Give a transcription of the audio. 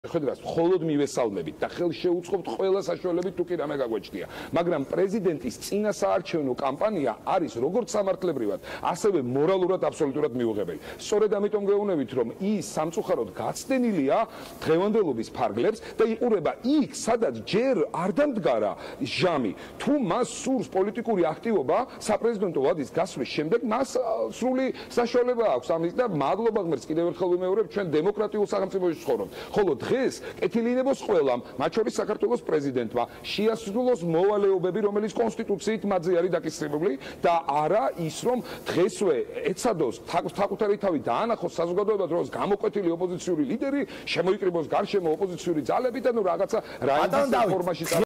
ხედავს მხოლოდ მივესალმებით და ხელს შეუწყობთ ყველა საშუალებით თუ კი რამე გაგვეჭდია, მაგრამ პრეზიდენტის წინა საარჩევნო კამპანია არის როგორც სამართლებრივად, ასევე მორალურად აბსოლუტურად მიუღებელი. სწორედ ამიტომ გეუბნებით, რომ ის სამწუხაროდ გაცდენილია დღევანდელობის ფარგლებს და იყურება იქ, სადაც ჯერ არ დამდგარა ჟამი. თუ მას სურს პოლიტიკური აქტივობა საპრეზიდენტო ვადის გასვლის შემდეგ, მას სრული საშუალება აქვს ამის და მადლობა ღმერთს კიდევ ერთხელ ვიმეორებ, ჩვენ დემოკრატიულ სახელმწიფოში ვცხოვრობთ. ხოლო დღეს კეთილინებოს ყველამ, მათ შორის საქართველოს პრეზიდენტმა, შეასრულოს მოვალეობები, რომელიც კონსტიტუციით მათზე არის დაკისრებული და არა ის, რომ დღესვე ეცადოს საკუთარი თავი დაანახოს საზოგადოებად, რომ გამოკვეთილი ოპოზიციური ლიდერი შემოიკრიბოს გარშემო ოპოზიციური ძალები და რაღაცა რაიმის ფორმაში